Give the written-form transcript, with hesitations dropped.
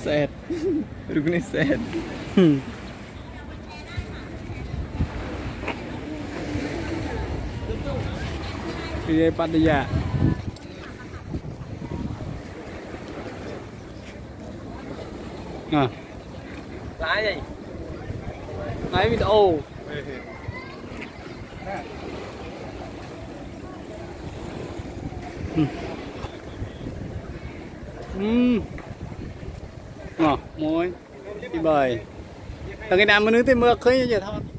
Sad. Rukun sad. Đi Pattaya. À. Lái gì? Lái video. Ngọt môi đi bời. Thằng cái nam mới nước tới mưa khơi như vậy thôi.